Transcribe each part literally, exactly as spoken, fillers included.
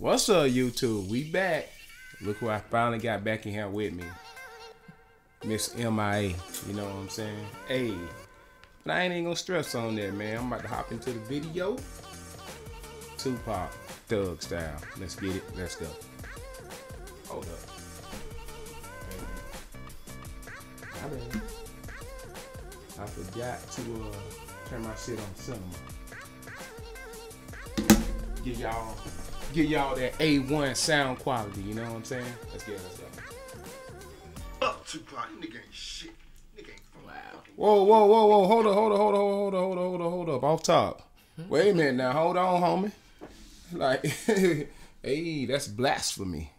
What's up, YouTube? We back. Look who I finally got back in here with me. Miss M I A. You know what I'm saying? Hey. But I ain't even gonna stress on that, man. I'm about to hop into the video. Tupac, Thug style. Let's get it. Let's go. Hold up. My bad. I forgot to uh, turn my shit on cinema. Give y'all, give y'all that A one sound quality. You know what I'm saying? Let's get it. Let's go. Up Tupac, nigga ain't shit. Nigga ain't from wow. Whoa, whoa, whoa, whoa! Hold up, hold up, hold up, hold up, hold up, hold up, hold up. Off top. Wait a minute now. Hold on, homie. Like, hey, that's blasphemy.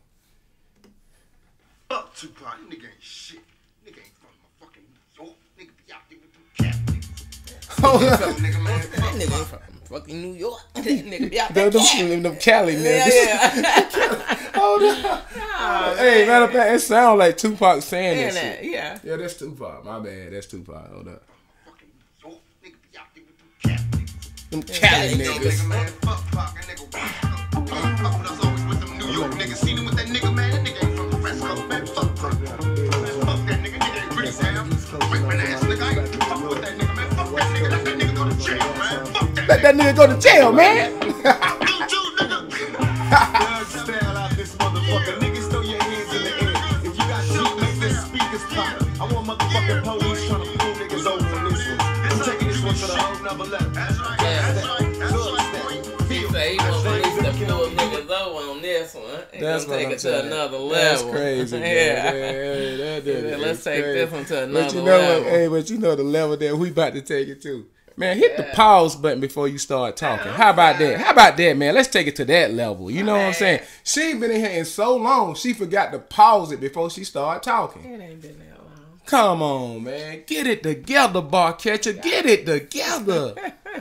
Up Tupac, nigga ain't shit. Nigga ain't from my fucking New York. Nigga be out there with them cat niggas. Hold up. Nigga, man, fuck, That nigga ain't from fucking New York. That nigga be out there. Them, them, them Cali niggas. Yeah, yeah. Hold up. Oh, Hey, matter of fact, it sounds like Tupac saying Yeah, that that, shit. yeah. Yeah, that's Tupac. My bad. That's Tupac. Hold up. fucking New York. Nigga be out there with them cat niggas. Them Cali Cali niggas. Nigga, man, fuck Pac, and nigga, fuck fuck with us always with them New York niggas. Seen him with that nigga, man. That nigga ain't from the West Coast, man. Fuck Pac. Man, fuck that nigga. Nigga ain't pretty damn. Whipping ass nigga. I ain't fuck with that nigga, man. Fuck that nigga. Let that nigga go to jail, man. Fuck that Let that nigga go to jail, man. nigga. Thug style out this motherfucker. Niggas throw your hands in the air. If you got shit, make the speakers pop. I want motherfucking police trying to pull niggas over on this one. I'm taking this one to the whole nother level. That's right. That's right. That's right. He say he gonna release the pull niggas over on this one. He That's gonna what take I'm it to saying. another level. That's crazy, man. Yeah. Yeah, that, that, Yeah, let's is take crazy. this one to another But you know level. what? Hey, but you know the level that we about to take it to. Man, hit the pause button before you start talking. How about that? How about that, man? Let's take it to that level. You know what I'm saying? She ain't been in here in so long, she forgot to pause it before she started talking. It ain't been that long. Come on, man. Get it together, bar catcher. Get it together. To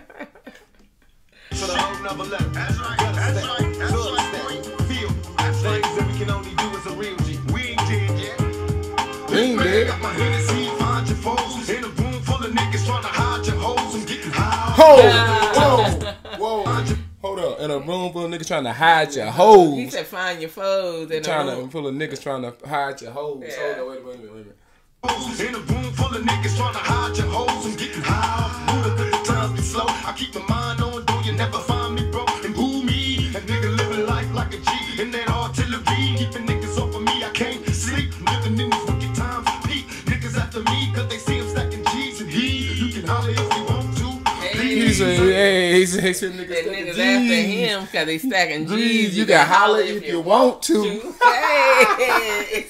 the whole nother level. That's right. That's right. That's right. Feel. Things that we can only do as a real G. We ain't dead yet. We ain't dead. Got my Hennessy, find your foes. In a room full of niggas trying to hide your hoes. I'm getting high. Whoa, whoa, whoa. Hold up. In a room full of niggas trying to hide your He hoes. said find your foes in the Trying to room. full of niggas trying to hide your hoes. Yeah. Hold on, wait a minute, wait a minute, wait a minute. In a room full of niggas trying to hide your hoes. I'm getting high. Buddha, cause the times be slow. I keep my mind on, do you never find me, bro? And who me? That nigga living life like a G. And that artillery, keeping niggas off of me. I can't sleep. Living in these wicked times. Peak niggas after me, cause they see him stacking G's. And he, you can holler if you want to. He said, hey, he said, he said niggas, That stacking niggas G's. after him because they stacking G's. You can holler if you want to. Hey.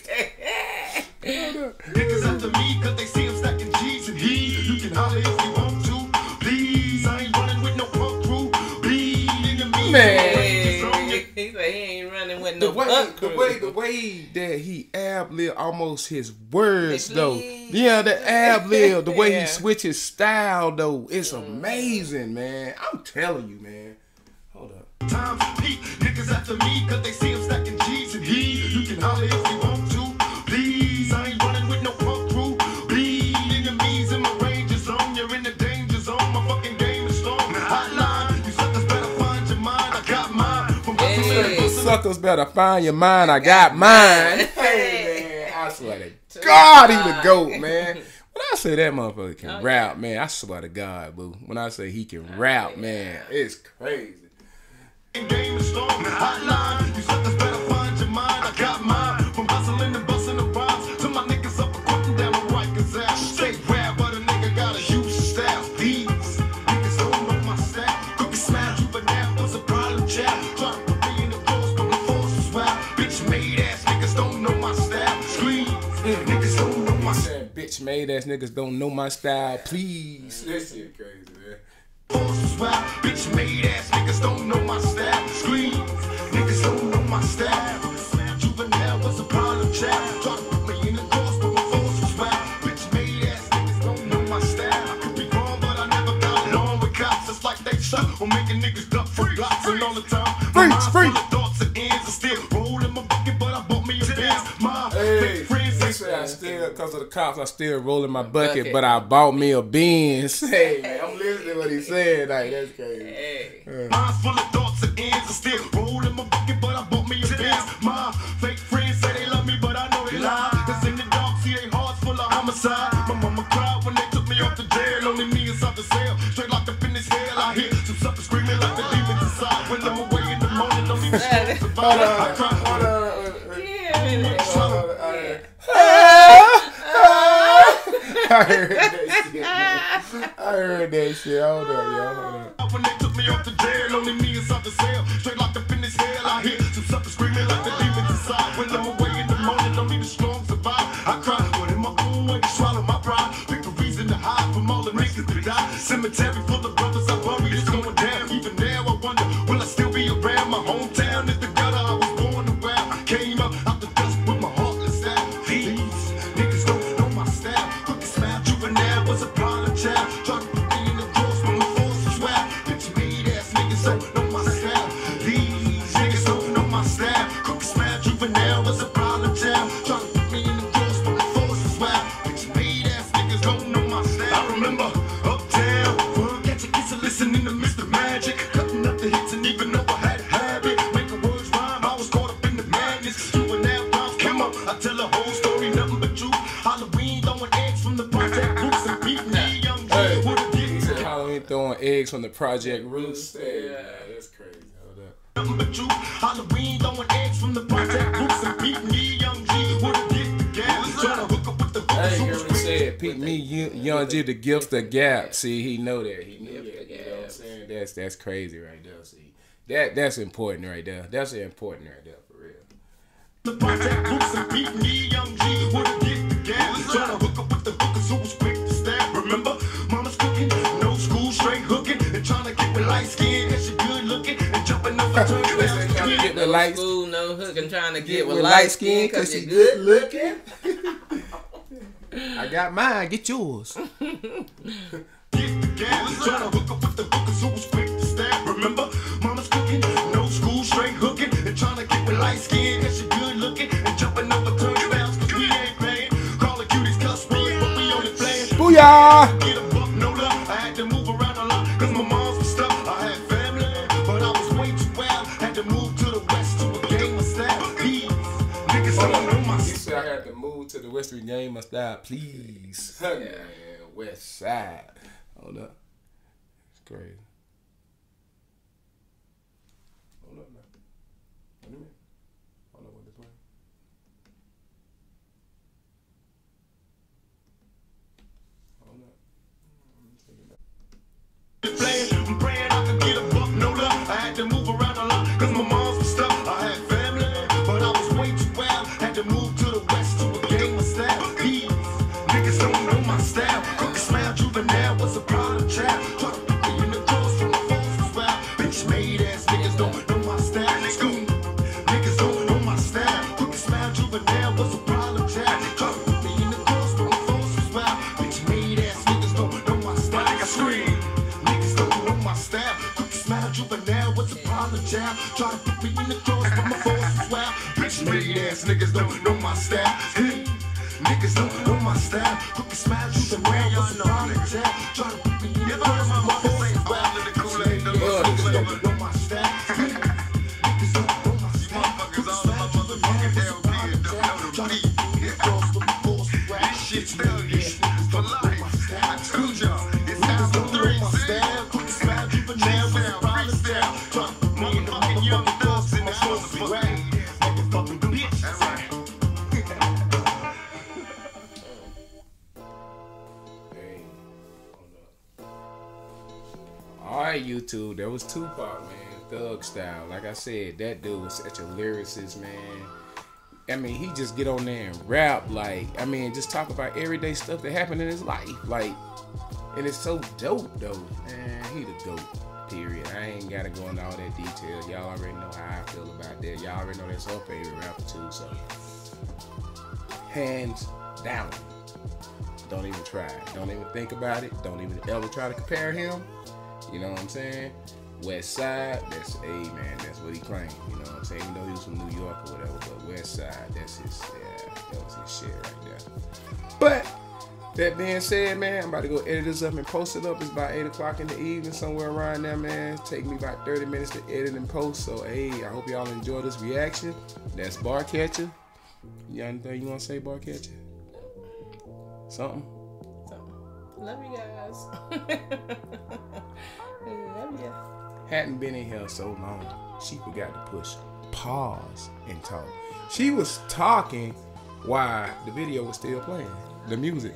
Niggas after me, cause they see him stacking G's. And he, you can holler if you want to. Please, I ain't running with no punk crew. Bleed into me. Hey. He said he ain't running with The no way, punk the crew. way, the way that he ab lib almost his words They though. bleed. Yeah, the ab lib, the way Yeah. he switches style though, it's amazing, man. I'm telling you, man. Hold up. Times peak, niggas after me, cause they see him stacking G's. And he, you can holler if you want to. Please, I ain't running with no punk crew. Bleed enemies in my ranger zone. You're in the danger zone. My fucking game is strong. Hotline, you suckers better find your mind. I got mine. From Hey. Suckers better find your mind. I got mine. Hey. Hey, man, I swear to God, he the GOAT, man. When I say that motherfucker can Oh, rap, man, I swear to God, boo. When I say he can rap, man, it's crazy. game is strong. Hotline, you suckers better find your mind. I got mine. From hustling and busting the rhymes to my niggas up and quitting down the Rikers ass. Say rap, but a nigga got a huge staff. These niggas don't know my staff. Cookie smash you, but now was a problem, chap. Try to put me in the clothes, but my force is wild. Bitch made ass niggas don't know my staff. Scream, niggas don't know my staff. Saying bitch made ass niggas don't know my style, please. This shit crazy, man. Force is wild. Bitch made ass niggas don't know my staff. Scream, niggas don't know my staff. Juvenile was a problem, chap. Try to put me in the course, but my force was wild. Bitch made ass niggas don't know my staff. I could be wrong, but I never got along with cops. It's like they suck on making niggas duck for glocks and all the time. My Freaks, mind freaks. full of thoughts and ends. I still rolling my bucket, but I bought me a Benz. My Hey, fake friends he ain't said I still, because of the cops, I still rolling my bucket, Bucket. but I bought me a Benz. Hey, man, I'm listening to what he said. Like, that's crazy. Hey. Minds full of thoughts and ends. I still rolling my bucket, but I smile. Fake friends say they love me, but I know they lie. Cause in the dark, see they hearts full of homicide. My mama cried when they took me off the jail. Only me inside the cell, straight locked up in this hell. I hear some suckers screaming like the demons inside. When I'm away in the morning, don't even survive. I cry, hold on. I heard that shit. I heard that shit. Hold up, y'all. Hold up. When they took me off the jail, only me inside the cell, straight locked up in this hell. I hear some suckers screaming like the demons inside. When I'm away in the morning, don't need a strong survive. I cry, but in my own way, swallow my pride. Pick a reason to hide from all the niggas that die. Cemetery full of brothers I bury, it's going down. Even now I wonder, will I still be around? My hometown is the gutter I was born around. I came up out the dust with my heartless style. These niggas don't know my style. Crooked smile, juvenile was a problem child. Try to put me in the drawers from the force as well. Bitch made ass niggas don't know my style. These niggas don't know my style. Crooked smile, juvenile was a problem child. Try to put me in the drawers from the force as well. Bitch made ass niggas don't know my style. I remember uptown, word catching kids and listening to Mister Magic. Cutting up the hits and even though I had a habit. Making words rhyme, I was caught up in the madness. Juvenile times come up, I tell a whole story, nothing but truth. Halloween throwing eggs from the project roots and beat me young G. Hey, What a he said Halloween throwing eggs from the Project Roots. Yeah. That's crazy. Hold up. nothing but truth. Halloween throwing eggs from the project roots and beat me young G. What a get the gas. Trying to hook up with the Hey, you heard hookers. what he said? Pete me, you- Young G, the gift the gap. See, he know that. He knew that. You know what I'm saying? That's that's crazy right there. See, that that's important right there. That's important right there for real. The project roots and beat me young G. What a get the gas. Trying to hook up with the hookers who was quick to stab. Remember, mama's cooking, no school, straight hooking, and trying to get with light skin. Cause she good looking and jumping over turnstiles. Trying to get the No lights. school, no hook, and trying to get, Get with, with light light skin skin cause because she you're good good. looking. I got mine. Get yours. Get the gas. Trying to hook up with the hookers who was quick to stab. Remember, mama's cooking, no school, straight hooking, and trying to get with light skin. Cause she good looking and jumping over turnstiles. Cause we ain't playing. Call the cuties cuss words, but we only playing. Booyah! Get a buck, no love. I had to move around a lot. Cause my mom's was stuck. I had family, but I was way too wild. Had to move to the west to a game of style. These niggas don't know my He style. said I had to move to the West Game of style, please. Yeah, West Side. Hold up. It's crazy. Hold up now. Wait a minute. Hold up with the plane. Hold up. Let me take it back. Playing, I'm praying I could get a buck, no love. I had to move around a lot, cause my mom's was stuck. I had family, but I was way too wild. Had to move to the west to a game of style. These niggas don't know my style. Crooked smile, juvenile was a problem child. Try to put me in the drawers from the force as well. Bitch made ass niggas don't know my style. School niggas don't know my style. Crooked smile, juvenile was a problem child. Try to put me in the drawers from the force as well. Bitch made ass niggas don't know my style. I scream. Niggas don't know my style. Crooked smile, juvenile was a problem child. Try to put me in the drawers from the force as well. Bitch made ass niggas don't know my style. Hey, niggas don't know my style. Crooked smile, juvenile was a problem child. Try to put me in the drawers from the force as well. Niggas don't know my style. Hey, niggas don't know my style. Crooked smile, juvenile was a problem child. Try to put me in the drawers from the force as well. Shit's still here for life. I told y'all, it's time for three cents. Motherfucking young thugs in the house of way. Bitch, that's right. Hey, hold up. Alright, YouTube, there was Tupac, man. Thug Style. Like I said, that dude was such a lyricist, man. I mean, he just get on there and rap, like, I mean, just talk about everyday stuff that happened in his life. Like, and it's so dope, though. Man, he the GOAT, period. I ain't got to go into all that detail. Y'all already know how I feel about that. Y'all already know that's her favorite rapper, too, so. Hands down. Don't even try. Don't even think about it. Don't even ever try to compare him. You know what I'm saying? West Side, that's a man, that's what he claimed. You know what I'm saying? Even though he was from New York or whatever, but West Side, that's his, yeah, that was his shit right there. But That being said, man, I'm about to go edit this up and post it up. It's about eight o'clock in the evening, somewhere around there, man. Take me about thirty minutes to edit and post. So, hey, I hope y'all enjoy this reaction. That's Barcatcher. You got anything you want to say, Barcatcher? Something? So, love you guys. Love you. Hadn't been in here so long. She forgot to push pause and talk. She was talking while the video was still playing. The music.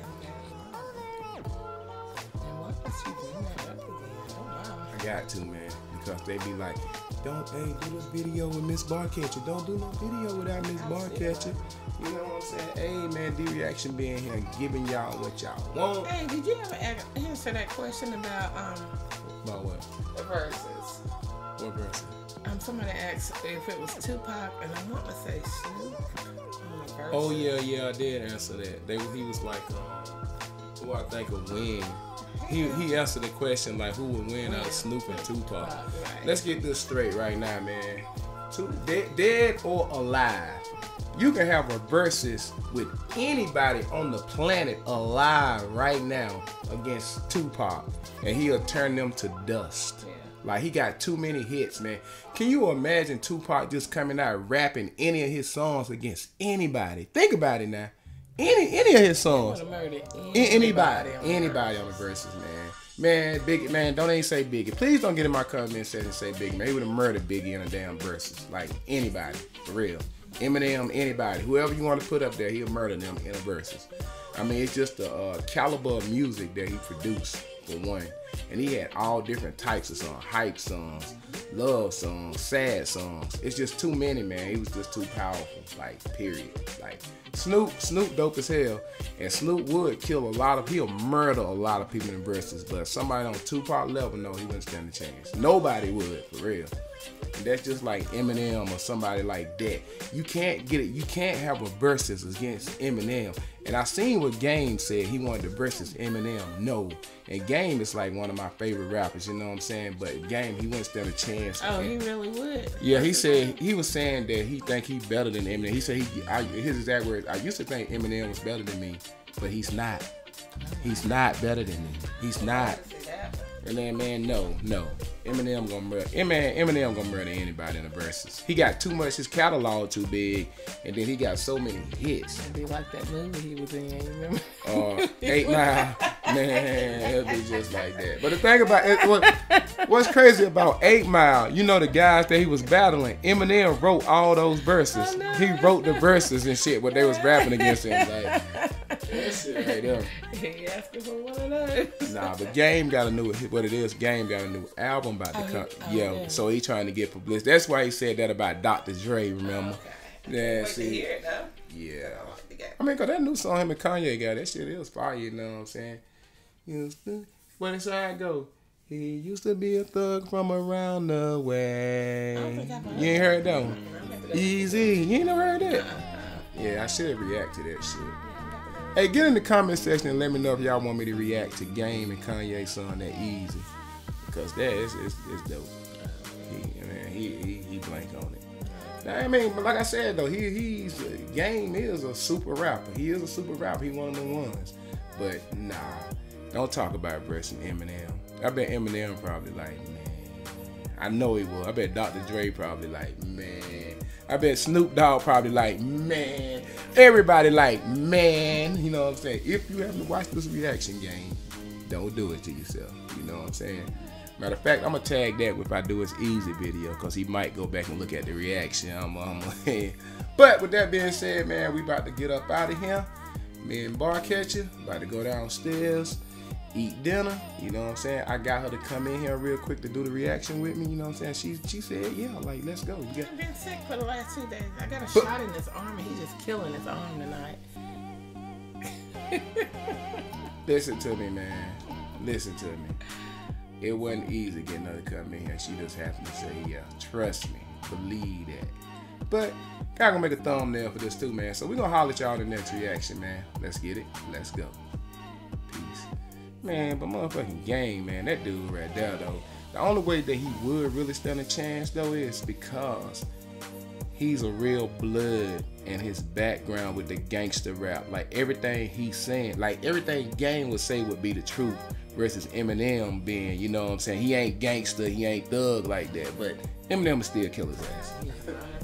I got to, man, because they be like, don't, hey, do this video with Miss Barcatcher. Don't do no video without Miss Barcatcher. You know what I'm saying? Hey, man, D-Reaction being here, giving y'all what y'all want. Hey, did you ever answer that question about um About what? the verses? What verse? Um, somebody asked if it was Tupac, and I want to say Snoop on the verses. Oh yeah, yeah, I did answer that. They, he was like, um, who I think would win. He he answered the question like, who would win out of Snoop and Tupac? Right. Let's get this straight right now, man. Two, dead, dead or alive, you can have a versus with anybody on the planet alive right now against Tupac, and he'll turn them to dust. Yeah. Like, he got too many hits, man. Can you imagine Tupac just coming out rapping any of his songs against anybody? Think about it now. Any any of his songs. Anybody, Anybody. on Anybody on the verses, man. Man, Biggie, man, don't even say Biggie. Please don't get in my comment section and say Biggie, man. He would have murdered Biggie in a damn verses. Like, anybody. For real. Eminem, anybody. Whoever you want to put up there, he'll murder them in a verses. I mean, it's just the uh, caliber of music that he produced, for one. And he had all different types of songs. Hype songs, love songs, sad songs. It's just too many, man. He was just too powerful. Like, period. Like, Snoop, Snoop dope as hell. And Snoop would kill a lot of, he'll murder a lot of people in verses. But somebody on Tupac level, no, he wouldn't stand a chance. Nobody would, for real. And that's just like Eminem or somebody like that. You can't get it. You can't have a versus against Eminem. And I seen what Game said. He wanted to versus Eminem. No. And Game is like one of my favorite rappers. You know what I'm saying? But Game, he wouldn't stand a chance. Oh, he really would. Yeah, he said he was saying that he think he better than Eminem. He said he, I, his exact words. I used to think Eminem was better than me, but he's not. He's not better than me. He's not. And then, man, no, no. Eminem gonna murder. Eminem, Eminem gonna murder anybody in the verses. He got too much. His catalog too big, and then he got so many hits. It'd be like that movie he was in. You remember? Uh, eight Mile, man, it'd be just like that. But the thing about it, what, what's crazy about Eight Mile, you know the guys that he was battling. Eminem wrote all those verses. Oh, no. He wrote the verses and shit, what they was rapping against him. Like, that shit right there. He asking for one of those. Nah, but Game got a new, what it is, Game got a new album about to Oh, come. oh, yeah, yeah. so he trying to get publicity. That's why he said that about Doctor Dre, remember? Okay. Yeah, Wait to see. hear it though. Yeah. I think I- I mean, cause that new song him and Kanye got, that shit is fire, you know what I'm saying? Used to, what inside go? He used to be a thug from around the way. I don't think I've heard You ain't heard that one? I'm gonna have to- Easy. You ain't never heard that? Yeah, I should react to that shit. Hey, get in the comment section and let me know if y'all want me to react to Game and Kanye's song that Easy. Because that is it's, it's dope. He, man, he, he, he blank on it. Now, I mean, but like I said though, he he's Game is a super rapper. He is a super rapper. He one of the ones. But nah, don't talk about versus Eminem. I bet Eminem probably like, man. I know he will. I bet Doctor Dre probably like, man. I bet Snoop Dogg probably like, man. Everybody like, man. You know what I'm saying? If you haven't watched this reaction game, don't do it to yourself. You know what I'm saying? Matter of fact, I'm gonna tag that if I do his Easy video, cause he might go back and look at the reaction. I'm, I'm but with that being said, man, we about to get up out of here. Me and Barcatcher about to go downstairs, eat dinner. You know what I'm saying? I got her to come in here real quick to do the reaction with me. You know what I'm saying? She she said, yeah, like let's go. You got, I've been sick for the last two days. I got a But- shot in his arm, and he's just killing his arm tonight. listen to me, man. Listen to me. It wasn't easy getting her to come in here. She just happened to say, yeah, trust me, believe that. But God gonna make a thumbnail for this too, man. So we gonna holler at y'all in the next reaction, man. Let's get it. Let's go. Peace. Man, but motherfucking Game, man. That dude right there, though. The only way that he would really stand a chance, though, is because he's a real blood in his background with the gangster rap. Like everything he's saying, like everything Game would say would be the truth versus Eminem being, you know what I'm saying? He ain't gangster, he ain't thug like that, but Eminem would still kill his ass.